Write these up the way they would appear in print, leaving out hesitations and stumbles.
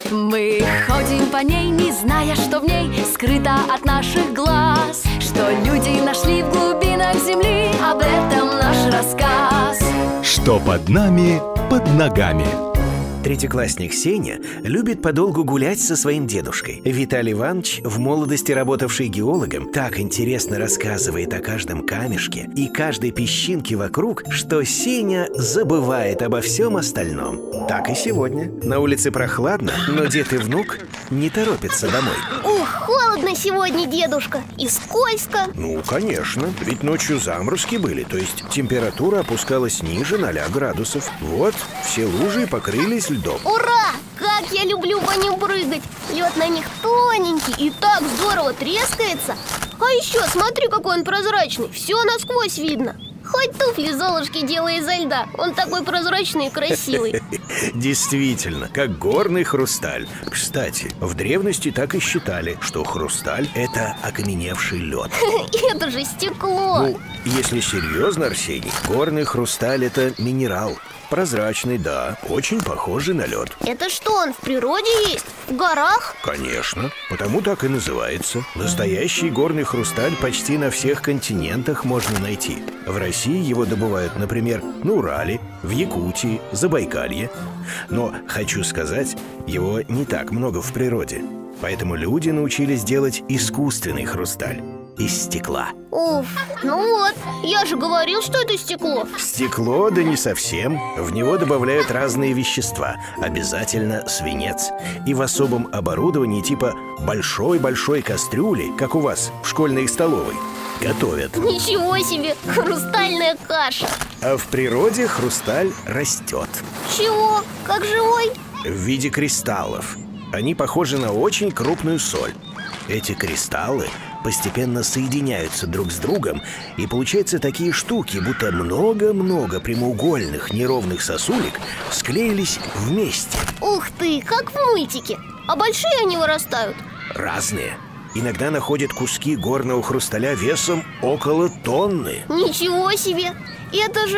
Мы ходим по ней, не зная, что в ней скрыто от наших глаз, что люди нашли в глубинах земли, об этом наш рассказ. Что под нами, под ногами. Третьеклассник Сеня любит подолгу гулять со своим дедушкой. Виталий Иванович, в молодости работавший геологом, так интересно рассказывает о каждом камешке и каждой песчинке вокруг, что Сеня забывает обо всем остальном. Так и сегодня. На улице прохладно, но дед и внук не торопятся домой. Ух, холодно сегодня, дедушка, и скользко. Ну, конечно, ведь ночью заморозки были, то есть температура опускалась ниже 0 градусов. Вот, все лужи покрылись льдом. Ура! Как я люблю по ним прыгать! Лед на них тоненький и так здорово трескается. А еще смотри, какой он прозрачный, все насквозь видно. Хоть туфли Золушки делай изо льда, он такой прозрачный и красивый. Действительно, как горный хрусталь. Кстати, в древности так и считали, что хрусталь – это окаменевший лед. Это же стекло. Ну, если серьезно, Арсений, горный хрусталь – это минерал. Прозрачный, да, очень похожий на лед. Это что, он в природе есть? В горах? Конечно, потому так и называется. Настоящий горный хрусталь почти на всех континентах можно найти. В России его добывают, например, на Урале, в Якутии, Забайкалье. Но, хочу сказать, его не так много в природе. Поэтому люди научились делать искусственный хрусталь из стекла. Уф, ну вот, я же говорил, что это стекло. Стекло, да не совсем. В него добавляют разные вещества, обязательно свинец. И в особом оборудовании типа большой-большой кастрюли, как у вас в школьной столовой, готовят. Ничего себе, хрустальная каша. А в природе хрусталь растет. Чего? Как живой? В виде кристаллов. Они похожи на очень крупную соль. Эти кристаллы постепенно соединяются друг с другом, и получаются такие штуки, будто много-много прямоугольных неровных сосулек склеились вместе. Ух ты, как в мультике. А большие они вырастают? Разные. Иногда находят куски горного хрусталя весом около тонны. Ничего себе! Это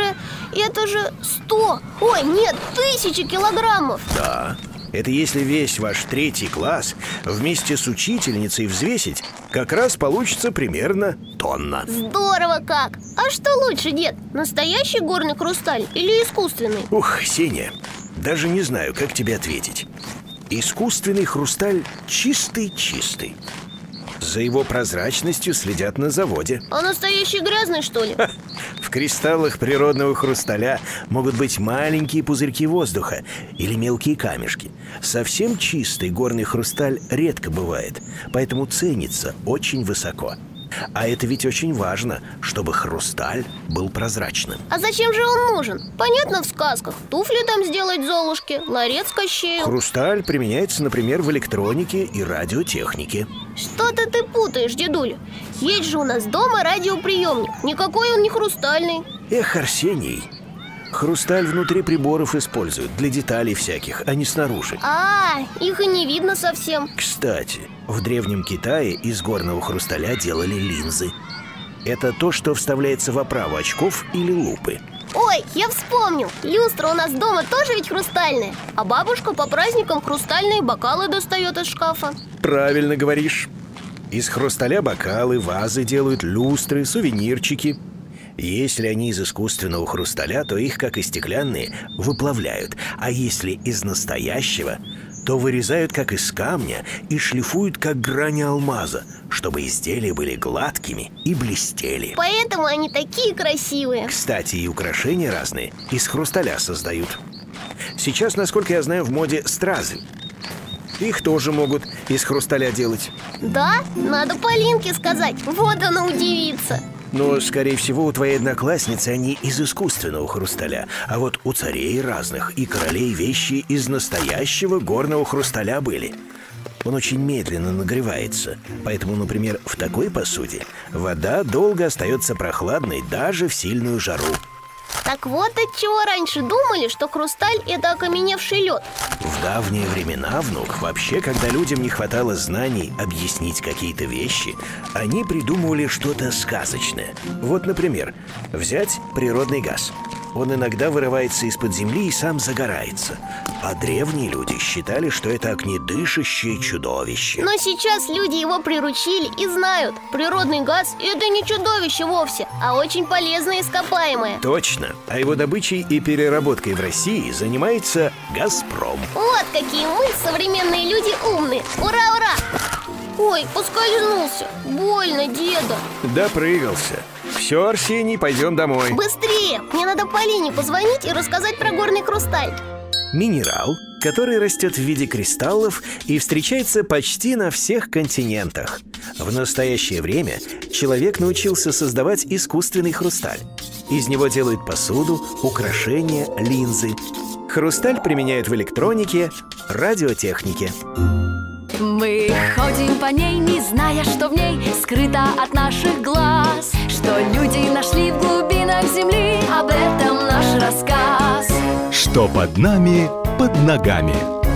же 100, ой, нет, 1000 килограммов. Да. Это если весь ваш 3-й класс вместе с учительницей взвесить, как раз получится примерно тонна. Здорово как! А что лучше, дед? Настоящий горный хрусталь или искусственный? Ух, Сеня, даже не знаю, как тебе ответить. Искусственный хрусталь чистый-чистый. За его прозрачностью следят на заводе. А настоящий грязный, что ли? В кристаллах природного хрусталя могут быть маленькие пузырьки воздуха или мелкие камешки. Совсем чистый горный хрусталь редко бывает, поэтому ценится очень высоко. А это ведь очень важно, чтобы хрусталь был прозрачным. А зачем же он нужен? Понятно, в сказках. Туфли там сделать Золушке, ларец Кощею. Хрусталь применяется, например, в электронике и радиотехнике. Что-то ты путаешь, дедуля. Есть же у нас дома радиоприемник. Никакой он не хрустальный. Эх, Арсений, хрусталь внутри приборов используют для деталей всяких, а не снаружи. Их и не видно совсем. Кстати, в Древнем Китае из горного хрусталя делали линзы. Это то, что вставляется в оправу очков или лупы. Ой, я вспомнил. Люстра у нас дома тоже ведь хрустальная. А бабушка по праздникам хрустальные бокалы достает из шкафа. Правильно говоришь. Из хрусталя бокалы, вазы делают, люстры, сувенирчики. Если они из искусственного хрусталя, то их, как и стеклянные, выплавляют. А если из настоящего, то вырезают, как из камня, и шлифуют, как грани алмаза, чтобы изделия были гладкими и блестели. Поэтому они такие красивые. Кстати, и украшения разные из хрусталя создают. Сейчас, насколько я знаю, в моде стразы. Их тоже могут из хрусталя делать. Да? Надо Полинке сказать. Вот она удивится. Но, скорее всего, у твоей одноклассницы они из искусственного хрусталя. А вот у царей разных и королей вещи из настоящего горного хрусталя были. Он очень медленно нагревается. Поэтому, например, в такой посуде вода долго остается прохладной даже в сильную жару. Так вот отчего раньше думали, что хрусталь – это окаменевший лед. В давние времена, внук, вообще, когда людям не хватало знаний объяснить какие-то вещи, они придумывали что-то сказочное. Вот, например, взять природный газ. Он иногда вырывается из-под земли и сам загорается. А древние люди считали, что это огнедышащее чудовище. Но сейчас люди его приручили и знают, природный газ – это не чудовище вовсе, а очень полезное ископаемое. Точно. А его добычей и переработкой в России занимается «Газпром». Вот какие мы, современные люди, умные. Ура, ура! Ой, поскользнулся. Больно, деда. Допрыгался. Все, Арсений, пойдем домой. Быстрее! Мне надо Полине позвонить и рассказать про горный хрусталь. Минерал, который растет в виде кристаллов и встречается почти на всех континентах. В настоящее время человек научился создавать искусственный хрусталь. Из него делают посуду, украшения, линзы. Хрусталь применяют в электронике, радиотехнике. Мы ходим по ней, не зная, что в ней скрыто от наших глаз, что люди нашли в глубинах земли, об этом наш рассказ. Что под нами, под ногами.